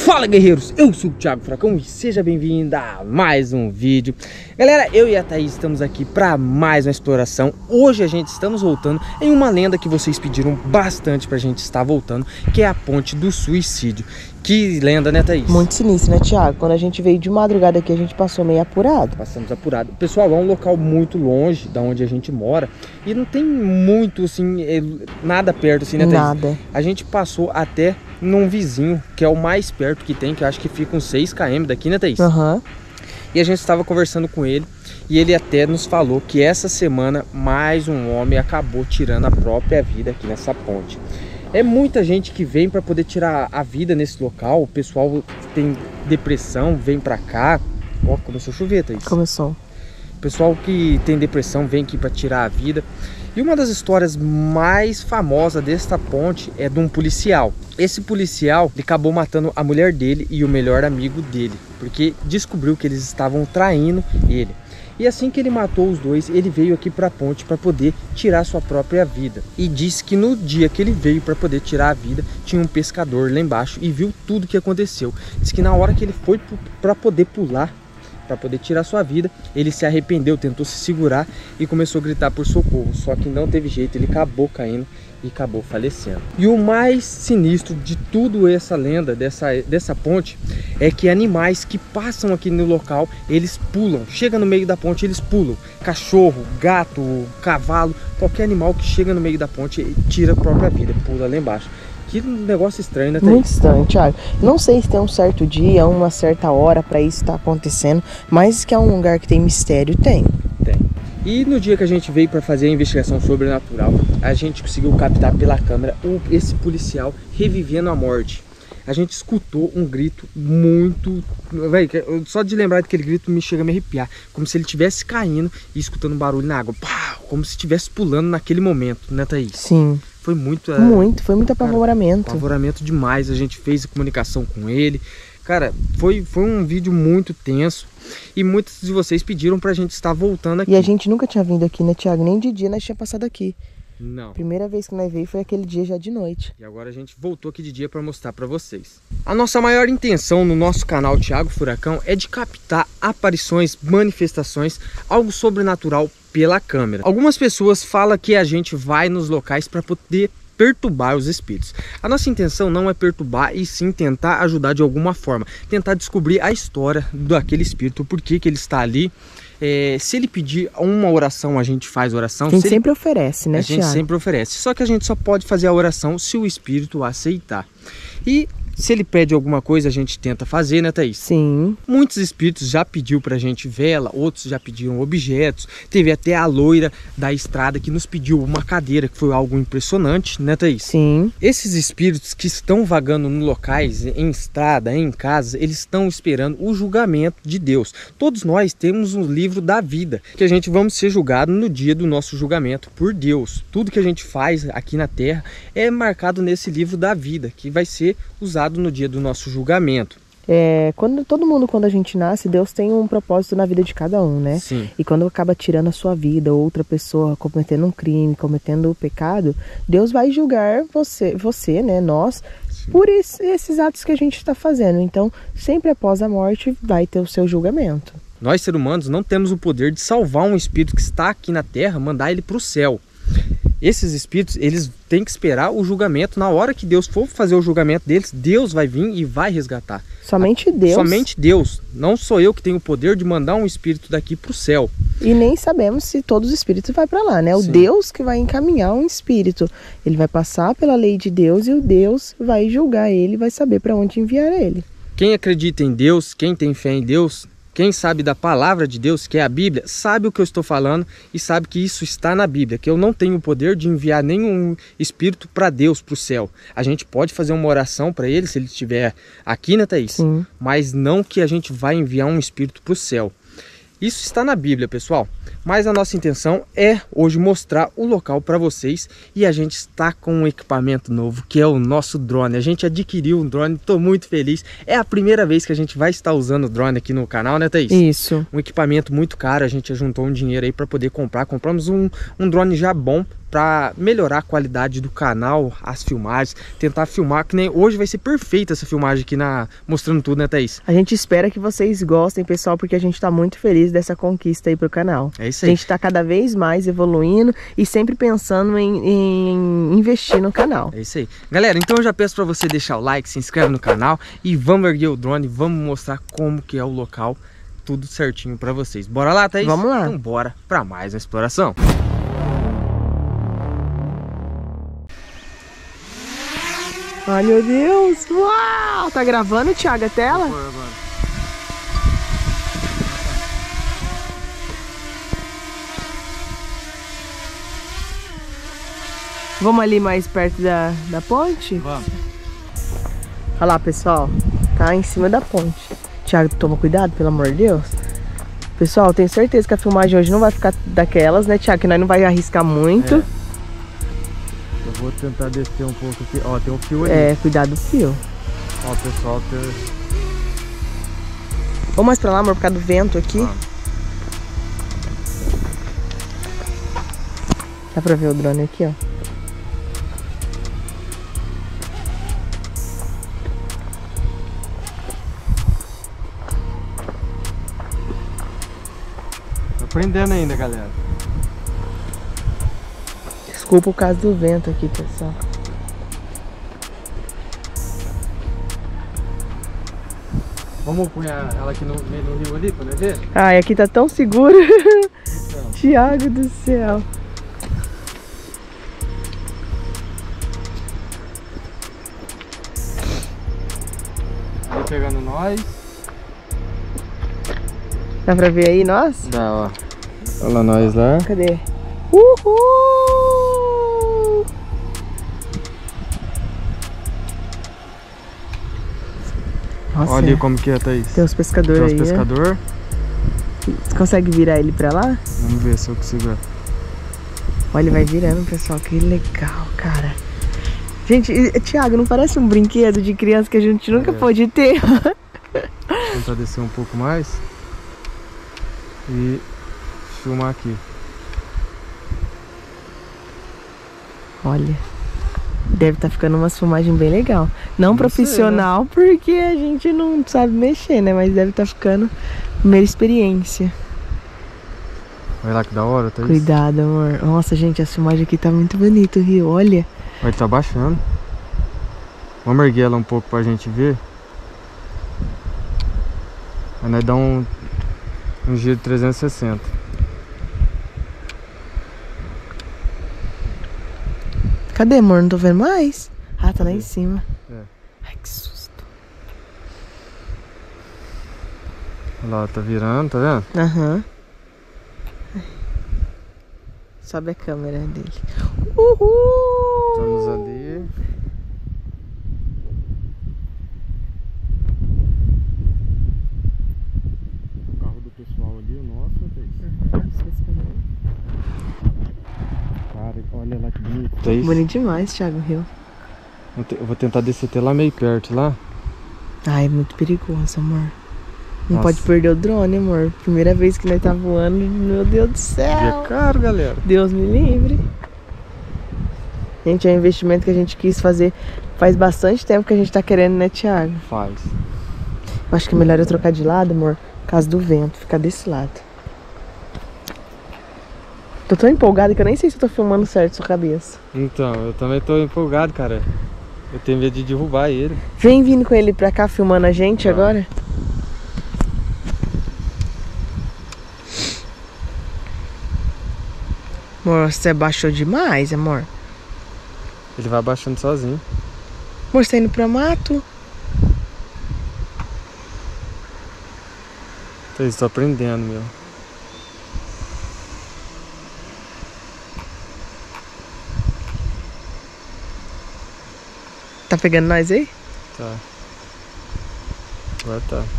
Fala, guerreiros, eu sou o Thiago Furacão e seja bem-vindo a mais um vídeo. Galera, eu e a Thaís estamos aqui para mais uma exploração. Hoje estamos voltando em uma lenda que vocês pediram bastante pra gente estar voltando, que é a Ponte do Suicídio. Que lenda, né, Thaís? Muito sinistro, né, Thiago? Quando a gente veio de madrugada aqui, a gente passou meio apurado. Passamos apurado. Pessoal, é um local muito longe da onde a gente mora e não tem muito, assim, nada perto, assim, né, Thaís? Nada. A gente passou até num vizinho, que é o mais perto que tem, que eu acho que fica uns 6 km daqui, né, Thaís? Aham. E a gente estava conversando com ele e ele até nos falou que essa semana mais um homem acabou tirando a própria vida aqui nessa ponte. É muita gente que vem para poder tirar a vida nesse local. O pessoal tem depressão, vem para cá. Ó, começou a chover, Thaís. Começou. O pessoal que tem depressão vem aqui para tirar a vida. E uma das histórias mais famosas desta ponte é de um policial. Esse policial ele acabou matando a mulher dele e o melhor amigo dele, porque descobriu que eles estavam traindo ele. E assim que ele matou os dois, ele veio aqui para a ponte para poder tirar sua própria vida. E disse que no dia que ele veio para poder tirar a vida, tinha um pescador lá embaixo e viu tudo que aconteceu. Diz que na hora que ele foi para poder pular, para poder tirar sua vida, ele se arrependeu, tentou se segurar e começou a gritar por socorro. Só que não teve jeito, ele acabou caindo e acabou falecendo. E o mais sinistro de tudo essa lenda dessa ponte é que animais que passam aqui no local, eles pulam. Chega no meio da ponte, eles pulam. Cachorro, gato, cavalo, qualquer animal que chega no meio da ponte tira a própria vida, pula lá embaixo. Que negócio estranho, né, Thaís? Muito estranho, Thiago. Não sei se tem um certo dia, uma certa hora para isso estar acontecendo, mas que é um lugar que tem mistério, tem. Tem. E no dia que a gente veio para fazer a investigação sobrenatural, a gente conseguiu captar pela câmera esse policial revivendo a morte. A gente escutou um grito muito... Véi, só de lembrar daquele grito me chega a me arrepiar. Como se ele estivesse caindo e escutando um barulho na água. Pá, como se estivesse pulando naquele momento, né, Thaís? Sim. Foi muito... Foi muito apavoramento. Apavoramento demais. A gente fez a comunicação com ele. Cara, foi um vídeo muito tenso. E muitos de vocês pediram pra gente estar voltando aqui. E a gente nunca tinha vindo aqui, né, Thiago? Nem de dia nós tinha passado aqui. Não. Primeira vez que nós veio foi aquele dia já de noite. E agora a gente voltou aqui de dia para mostrar para vocês. A nossa maior intenção no nosso canal Thiago Furacão é de captar aparições, manifestações, algo sobrenatural pela câmera. Algumas pessoas falam que a gente vai nos locais para poder perturbar os espíritos. A nossa intenção não é perturbar e sim tentar ajudar de alguma forma. Tentar descobrir a história daquele espírito, por que ele está ali. Se ele pedir uma oração, a gente faz oração. A gente sempre oferece, né, Thiago? A gente sempre oferece. Só que a gente só pode fazer a oração se o espírito aceitar. E se ele pede alguma coisa, a gente tenta fazer, né, Thaís? Sim. Muitos espíritos já pediu pra gente vela, outros já pediram objetos. Teve até a loira da estrada que nos pediu uma cadeira, que foi algo impressionante, né, Thaís? Sim. Esses espíritos que estão vagando em locais, em estrada, em casa, eles estão esperando o julgamento de Deus. Todos nós temos um livro da vida, que a gente vamos ser julgados no dia do nosso julgamento por Deus. Tudo que a gente faz aqui na Terra é marcado nesse livro da vida, que vai ser usado no dia do nosso julgamento. Quando a gente nasce, Deus tem um propósito na vida de cada um, né? Sim. E quando acaba tirando a sua vida, outra pessoa cometendo um crime, cometendo o pecado, Deus vai julgar você, né? Nós, sim, por esses atos que a gente está fazendo. Então, sempre após a morte, vai ter o seu julgamento. Nós, seres humanos, não temos o poder de salvar um espírito que está aqui na Terra, mandar ele para o céu. Esses espíritos, eles têm que esperar o julgamento. Na hora que Deus for fazer o julgamento deles, Deus vai vir e vai resgatar. Somente Deus. Somente Deus. Não sou eu que tenho o poder de mandar um espírito daqui para o céu. E nem sabemos se todos os espíritos vão para lá, né? O Sim. Deus que vai encaminhar um espírito. Ele vai passar pela lei de Deus e o Deus vai julgar ele, vai saber para onde enviar ele. Quem acredita em Deus, quem tem fé em Deus, quem sabe da palavra de Deus, que é a Bíblia, sabe o que eu estou falando e sabe que isso está na Bíblia, que eu não tenho o poder de enviar nenhum espírito para Deus, para o céu. A gente pode fazer uma oração para ele, se ele estiver aqui, né, Thaís? Sim. Mas não que a gente vai enviar um espírito para o céu. Isso está na Bíblia, pessoal. Mas a nossa intenção é hoje mostrar o local para vocês. E a gente está com um equipamento novo, que é o nosso drone. A gente adquiriu um drone, estou muito feliz. É a primeira vez que a gente vai estar usando o drone aqui no canal, né, Thaís? Isso. Um equipamento muito caro, a gente juntou um dinheiro aí para poder comprar. Compramos um drone já bom, para melhorar a qualidade do canal, as filmagens, tentar filmar, que nem hoje vai ser perfeita essa filmagem aqui mostrando tudo, né, Thaís? A gente espera que vocês gostem, pessoal, porque a gente tá muito feliz dessa conquista aí pro canal. É isso aí. A gente tá cada vez mais evoluindo e sempre pensando em investir no canal. É isso aí. Galera, então eu já peço para você deixar o like, se inscreve no canal e vamos erguer o drone, vamos mostrar como que é o local, tudo certinho para vocês. Bora lá, Thaís? Vamos lá. Então bora para mais uma exploração. Ai, meu Deus! Uau! Tá gravando, Thiago, a tela? Vamos ali mais perto da ponte? Vamos. Olha lá, pessoal. Tá em cima da ponte. Thiago, toma cuidado, pelo amor de Deus. Pessoal, tenho certeza que a filmagem hoje não vai ficar daquelas, né, Thiago? Que nós não vai arriscar muito. É. Eu vou tentar descer um pouco aqui. Ó, tem um fio ali. É, cuidado do fio. Ó, pessoal, Vamos mais pra lá, amor, por causa do vento aqui. Vamos. Dá pra ver o drone aqui, ó. Tô aprendendo ainda, galera. Desculpa o caso do vento aqui, pessoal. Vamos pôr ela aqui no meio do rio ali, pra nós ver? Ai, aqui tá tão seguro. Então. Thiago do céu. Ali pegando nós. Dá pra ver aí nós? Dá, ó. Olha lá nós lá. Cadê? Uhul! Nossa, Olha ali como que é, Thaís. tem uns pescadores Tem aí. uns pescador. Você consegue virar ele pra lá? Vamos ver se eu consigo. Olha, ele vai virando, pessoal. Que legal, cara. Gente, Thiago, não parece um brinquedo de criança que a gente nunca pôde ter? Vou tentar descer um pouco mais. E filmar aqui. Olha, deve estar ficando umas filmagens bem legal. Não profissional, sei, né? porque a gente não sabe mexer, né? Mas deve estar ficando primeira experiência. Olha lá que da hora, Thaís. Cuidado, amor. Nossa, gente, a filmagem aqui tá muito bonita, o rio, olha. Olha, tá baixando. Vamos erguer ela um pouco pra gente ver. Aí nós dá um giro de 360. Cadê, amor? Não tô vendo mais. Ah, tá lá em cima. É. Ai, que susto. Olha lá, tá virando, tá vendo? Aham. Sobe a câmera dele. Uhul! Estamos ali. O carro do pessoal ali, o nosso, Cara, olha lá que bonito. Thaís. Bonito demais, Thiago, rio. Eu vou tentar descer até lá meio perto, lá. Ai, é muito perigoso, amor. Não Nossa. pode perder o drone, amor. Primeira vez que nós tá voando, meu Deus do céu. É caro, galera. Deus me livre. Gente, é um investimento que a gente quis fazer faz bastante tempo que a gente tá querendo, né, Thiago? Faz. Eu acho que é melhor eu trocar de lado, amor, por causa do vento, ficar desse lado. Tô tão empolgada que eu nem sei se eu tô filmando certo sua cabeça. Então, eu também tô empolgado, cara. Eu tenho medo de derrubar ele. Vem vindo com ele pra cá filmando a gente agora. Amor, você baixou demais, amor. Ele vai abaixando sozinho. Amor, você tá indo pra mato? Então, estou aprendendo, meu. Tá pegando nós aí? Tá. Agora tá.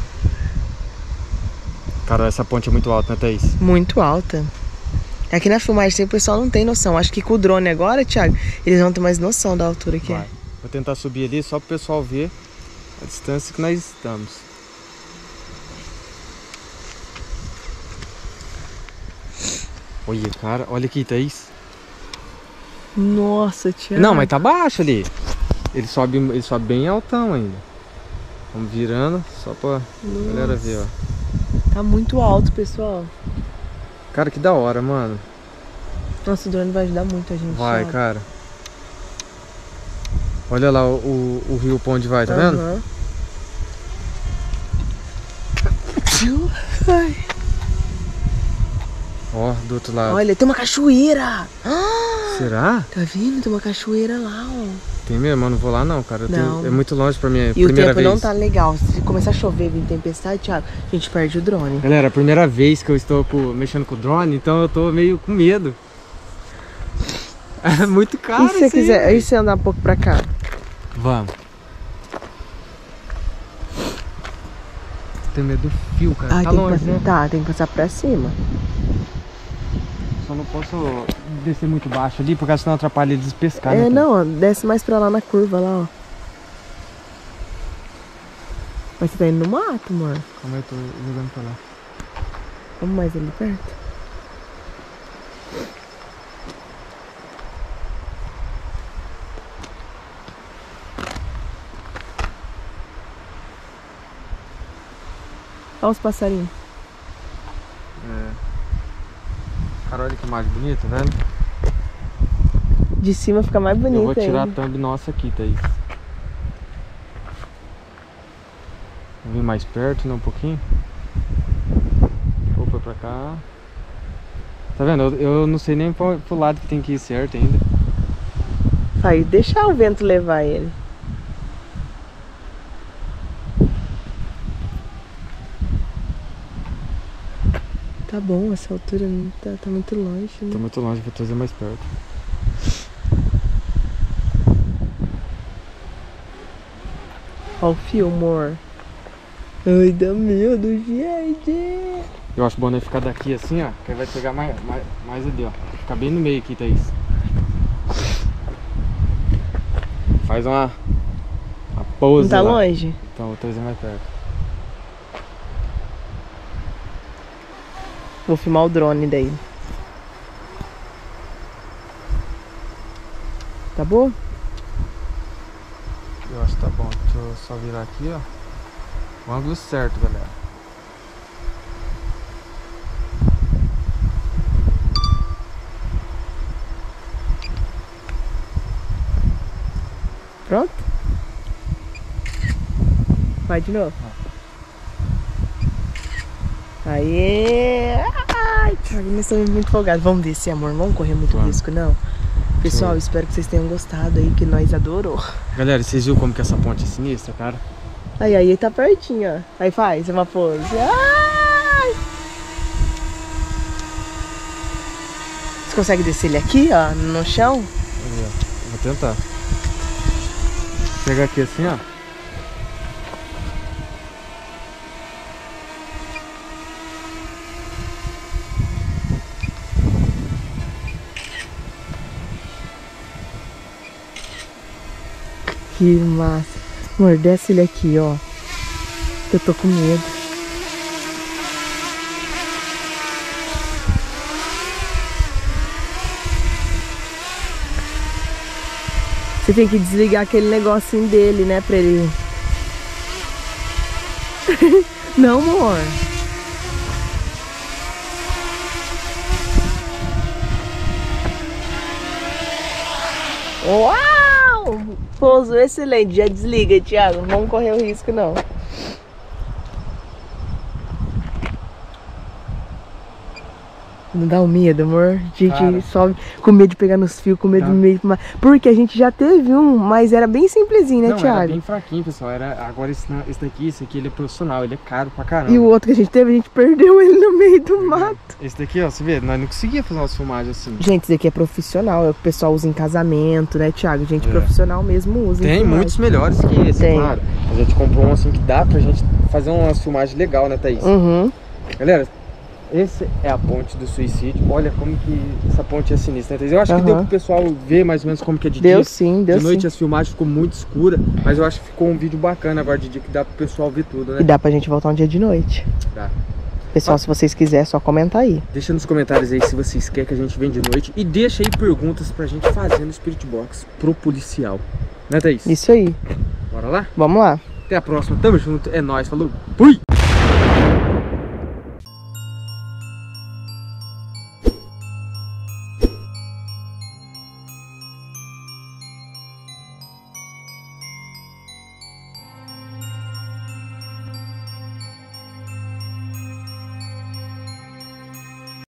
Cara, essa ponte é muito alta, né, Thaís? Muito alta. Aqui na filmagem o pessoal não tem noção. Acho que com o drone agora, Thiago, eles vão ter mais noção da altura que Vai. é. Vou tentar subir ali só pro pessoal ver a distância que nós estamos. Olha, cara, olha aqui, Thaís. Nossa, Thiago. Não, mas tá baixo ali. Ele sobe bem altão ainda. Vamos virando só pra galera ver, ó. Tá muito alto, pessoal. Cara, que da hora, mano. Nossa, o drone vai ajudar muito a gente. Vai, Thiago. cara. Olha lá o rio pra onde vai, tá vendo? Ai. Ó, do outro lado. Olha, tem uma cachoeira. Será? Tá vendo? Tem uma cachoeira lá, ó. Tem mesmo? Eu não vou lá não, cara. É muito longe pra mim. E o Primeira tempo vez. não tá legal. Se começar a chover, vir tempestade, Thiago, a gente perde o drone. Galera, a primeira vez que eu estou mexendo com o drone, então eu tô meio com medo. É muito caro. E se você quiser, e se andar um pouco pra cá? Vamos. Tem medo do fio, cara. Ai, tá tem longe. que passar, tem que passar pra cima. Só não posso descer muito baixo ali, porque senão atrapalha eles pescar, né? Não, ó, desce mais pra lá na curva, lá, ó. Mas você tá indo no mato, amor. Calma aí, eu tô jogando pra lá. Vamos mais ali perto. Olha os passarinhos. Cara, olha que imagem bonita, vendo? De cima fica mais bonito. Eu vou tirar ainda. a thumb nossa aqui, Thaís. Vou vir mais perto, né, um pouquinho. Opa, pra cá. Tá vendo? Eu não sei nem pro lado que tem que ir certo ainda. Vai deixar o vento levar ele. Tá bom, essa altura não tá muito longe, né? Tô muito longe, vou trazer mais perto. Ó o fio, amor. Ai, dá medo, gente. Eu acho bom, né, ficar daqui assim, ó. Que aí vai pegar mais ali, ó. Ficar bem no meio aqui, Thaís. Faz uma pose. Não tá lá. longe? Então, vou trazer mais perto. Vou filmar o drone daí. Tá bom? Eu acho que tá bom. Deixa eu só virar aqui, ó. O ângulo certo, galera. Pronto? Vai de novo. Aê! Ai, Thiago, nós estamos muito folgados. Vamos descer, amor. Não vamos correr muito risco, não. Pessoal, espero que vocês tenham gostado aí, que nós adorou. Galera, vocês viram como que essa ponte é sinistra, cara? Aí tá pertinho, ó. Aí faz uma pose. Ai! Você consegue descer ele aqui, ó, no chão? Aí, ó. Vou tentar. Pegar aqui assim, ó. Que massa. Amor, desce ele aqui, ó. Que eu tô com medo. Você tem que desligar aquele negocinho dele, né, pra ele... Não, amor. Uau! Pouso excelente. Já desliga, Thiago. Não vamos correr o risco, não. Não dá um medo, amor? A gente sobe com medo de pegar nos fios, com medo de meio... Porque a gente já teve um, mas era bem simplesinho, né, não, Thiago? Era bem fraquinho, pessoal. Agora esse daqui, ele é profissional, ele é caro pra caramba. E o outro que a gente teve, a gente perdeu ele no meio do mato. Esse daqui, ó, você vê, nós não conseguíamos fazer umas filmagens assim. Gente, esse daqui é profissional, é o que o pessoal usa em casamento, né, Thiago? Gente profissional mesmo usa. Tem muitos melhores que esse, Tem. claro. A gente comprou um assim que dá pra gente fazer umas filmagens legais, né, Thaís? Uhum. Galera, esse é a ponte do suicídio. Olha como que essa ponte é sinistra, né, Thaís? Eu acho que deu pro pessoal ver mais ou menos como que é de dia. Deu sim, deu sim. De noite as filmagens ficou muito escura, mas eu acho que ficou um vídeo bacana agora de dia que dá pro pessoal ver tudo, né? E dá pra gente voltar um dia de noite. Dá. Pessoal, se vocês quiserem, é só comentar aí. Deixa nos comentários aí se vocês querem que a gente venha de noite. E deixa aí perguntas pra gente fazer no Spirit Box pro policial. Né, Thaís? Isso aí. Bora lá? Vamos lá. Até a próxima. Tamo junto. É nóis. Falou. Fui!